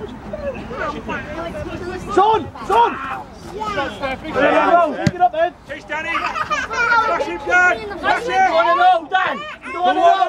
Son! Son! There you go, pick it up then. Chase Danny! Smash him, Dan! Smash him! Dan! You don't want to know!